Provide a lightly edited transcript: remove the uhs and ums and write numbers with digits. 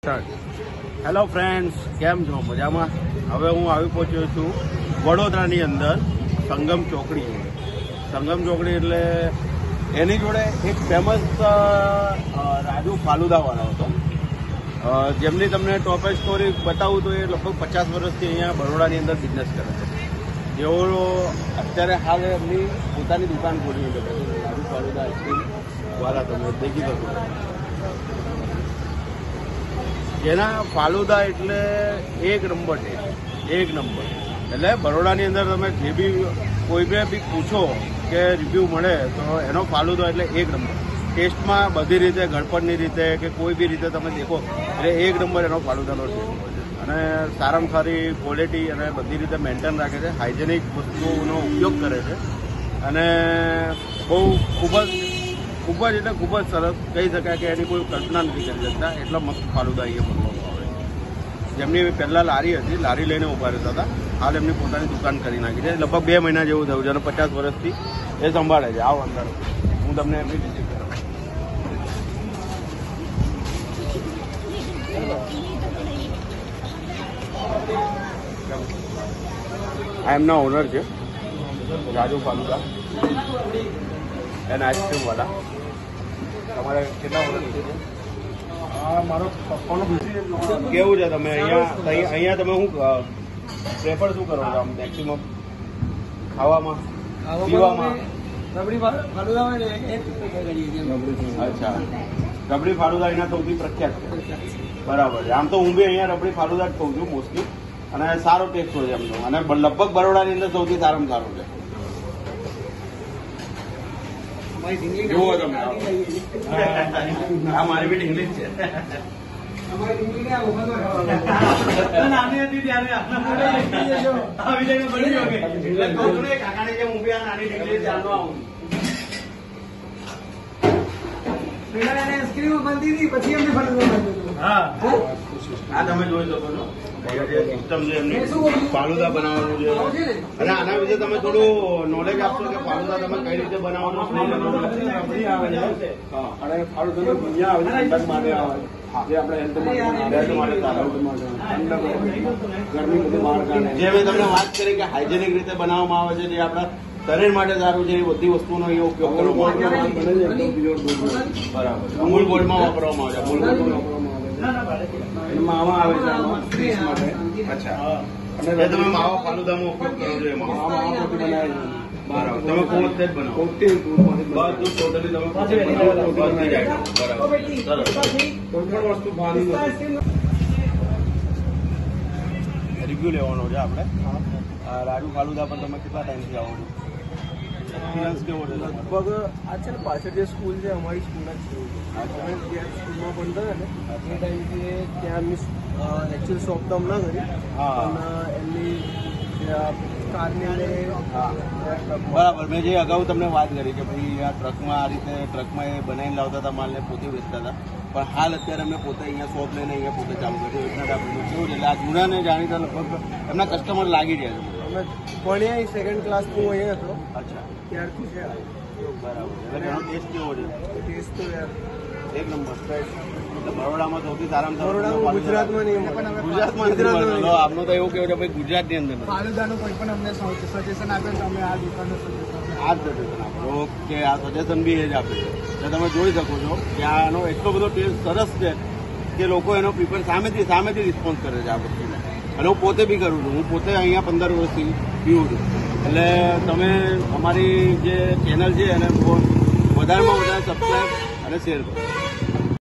Hello friends, કેમ છો? મજામાં? હવે હું આવી પહોંચ્યો છું વડોદરાની અંદર સંગમ ચોકડી જોડે. સંગમ ચોકડી એટલે એની જોડે એક ફેમસ રાજુ ફાલુદાવાળો હતો, જેમની તમને ટોપ સ્ટોરી બતાવું તો એ લગભગ 50 વર્ષથી અહીંયા બરોડાની અંદર બિઝનેસ કરે છે. જેઓ અત્યારે હાલ એમની પોતાની દુકાન ખોલી છે, રાજુ ફાલુદા આઈસ્ક્રીમ વાળા. તમે દેખી શકો જેના ફાલુદા એટલે એક નંબર ટેસ્ટ, એક નંબર. એટલે બરોડાની અંદર તમે જે બી કોઈ બી પૂછો કે રિવ્યૂ મળે તો એનો ફાલુદા એટલે એક નંબર ટેસ્ટમાં, બધી રીતે ગળપણની રીતે કે કોઈ બી રીતે તમે દેખો એટલે એક નંબર એનો ફાલુદાનો ટેસ્ટ હોય છે. અને સારામાં સારી ક્વોલિટી અને બધી રીતે મેન્ટેન રાખે છે, હાઇજેનિક વસ્તુઓનો ઉપયોગ કરે છે અને બહુ ખૂબ જ એટલે ખૂબ જ સરસ કહી શકાય કે એની કોઈ કલ્પના નથી કરી શકતા એટલા મસ્ત ફાલુદા અહીંયા બનાવવામાં આવે છે. જેમની પહેલાં લારી હતી, લારી લઈને ઊભા રહેતા હતા, હાલ એમની પોતાની દુકાન કરી નાખી છે. લગભગ 2 મહિના જેવું થયું છે અને 50 વર્ષથી એ સંભાળે છે. આવો અંદર, હું તમને એમની વિઝિટ કરાવું. આ એમના ઓનર છે રાજુ ફાલુદા એન્ડ આઈસ્ક્રીમવાળા. તમારે કેટલા વર્ષ છે? મારો પપ્પાનો કેવું છે? તમે અહીંયા તમે શું પ્રેફર શું કરો છો આમ મેક્સિમમ ખાવામાં, પીવામાં? અચ્છા, રબડી ફાલુદા અહીંયા સૌથી પ્રખ્યાત છે. બરાબર છે. આમ તો હું બી અહીંયા રબડી ફાલુદા જ ખાઉં છું મોસ્ટલી, અને સારો ટેસ્ટ હોય છે એમનો, અને લગભગ બરોડાની અંદર સૌથી સારામાં સારું છે. જુઓ તમે, આ મારી બી ઢીંગલી જ છે. કાકાની જેમ ઊભી આ નાની ઢીંગલી ચાલનો આવું. આ તમે જોઈ શકો છો સિસ્ટમ છે એમની, ફાલુદા બનાવવાનું છે. અને આના વિશે તમે થોડું નોલેજ આપશો કે ફાલુદા તમે કઈ રીતે બનાવવાનું? રબડી આવે છે અને ફાલુદાનો ભજીયા આવે છે, ઠંડક માટે આવે જે આપણે હેલ્થ માટે સારા, ગરમી બધું બહાર કાઢે. જે મેં તમને વાત કરી કે હાઇજેનિક રીતે બનાવવામાં આવે છે, જે આપણા શરીર માટે સારું છે, એ બધી વસ્તુનો અહીંયા ઉપયોગ કરવામાં આવે છે. બરાબર. અમૂલ ગોલ્ડમાં વાપરવામાં આવે છે. અમૂલ માવા આવે છે માટે. અચ્છા, અને તમે માવા ફાલુદામાં ઉપયોગ કરો છો? એમાં માવા પોતે બનાવે છે. બરાબર. તમે પોતે જ બનાવો? પોતે બધું ટોટલી તમે પોતે બનાવો? બધી જ આઈટમ. બરાબર, સરસ. કોઈ પણ વસ્તુ ભાવી રિવ્યુ લેવાનો છે આપણે. રાજુ ફાલુદા પર તમે કેટલા ટાઈમથી આવો છો? એક્સપિરિયન્સ કેવો છે? લગભગ આ છે ને પાછળ જે સ્કૂલ છે અમારી સ્કૂલ જ છે. અમે જ્યાં સ્કૂલમાં ભણતા ને એ ટાઈમથી ત્યાં એમની એકચ્યુઅલ શોપ તો હમણાં કરી, પણ એમની કારની અંદર. બરાબર. મેં જે અગાઉ તમને વાત કરી કે ભાઈ આ ટ્રકમાં આ રીતે ટ્રકમાં એ બનાવીને લાવતા હતા, માલને પોતે વેચતા હતા, પણ હાલ અત્યારે અમે પોતે અહીંયા શોપ લઈને અહીંયા પોતે ચાલુ કર્યું. એટલા આપણું કેવું છે એટલે આ જૂનાને જાણીતા લગભગ એમના કસ્ટમર લાગી જાય છે. અમે ભણ્યા સેકન્ડ ક્લાસ હું અહીંયા હતો. અચ્છા, ત્યારથી છે. બરાબર. એટલે એનો ટેસ્ટ કેવો છે? ટેસ્ટ તો યાર એક નંબર. બરોડામાં સૌથી સારામાં બરોડામાં ગુજરાતમાં નહીં, ગુજરાતમાં આપનું તો એવું કેવું છે ભાઈ ગુજરાતની અંદર ફાલુદાનું કોઈ પણ અમને સજેશન આપે તો અમે આ દુકાનનું આ જ સજેશન આપે. ઓકે, આ સજેશન બી એ જ આપે છે. એટલે તમે જોઈ શકો છો કે આનો એટલો બધો ટેસ્ટ સરસ છે કે લોકો એનો પ્રિફર સામેથી રિસ્પોન્સ કરે છે આ વસ્તુને. અને હું પોતે બી કરું છું. હું પોતે અહીંયા 15 વર્ષથી પીવું છું. એટલે તમે અમારી જે ચેનલ છે એને વધારેમાં વધારે સબસ્ક્રાઈબ અને શેર કરો.